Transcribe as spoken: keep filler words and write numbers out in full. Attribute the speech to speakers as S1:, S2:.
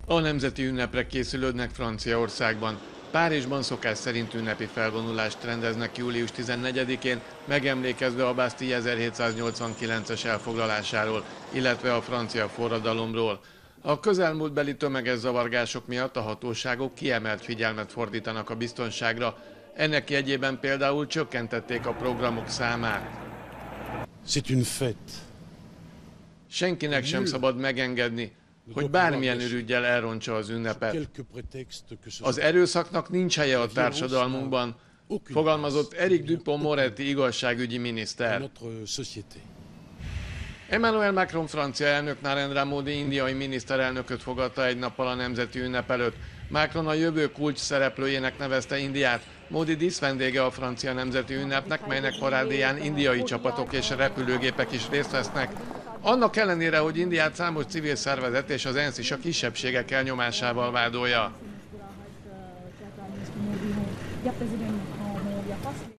S1: A nemzeti ünnepre készülődnek Franciaországban. Párizsban szokás szerint ünnepi felvonulást rendeznek július tizennegyedikén, megemlékezve a Bastille ezerhétszáznyolcvankilences elfoglalásáról, illetve a francia forradalomról. A közelmúltbeli tömeges zavargások miatt a hatóságok kiemelt figyelmet fordítanak a biztonságra. Ennek jegyében például csökkentették a programok számát.
S2: C'est une fête.
S1: Senkinek sem szabad megengedni, hogy bármilyen ürüggyel elrontsa az ünnepet. Az erőszaknak nincs helye a társadalmunkban, fogalmazott Éric Dupond-Moretti igazságügyi miniszter. Emmanuel Macron francia elnök Narendra Modi indiai miniszterelnököt fogadta egy nappal a nemzeti ünnep előtt. Macron a jövő kulcs szereplőjének nevezte Indiát. Modi díszvendége a francia nemzeti ünnepnek, melynek parádéján indiai csapatok és repülőgépek is részt vesznek. Annak ellenére, hogy Indiát számos civil szervezet és az ENSZ is a kisebbségek elnyomásával vádolja.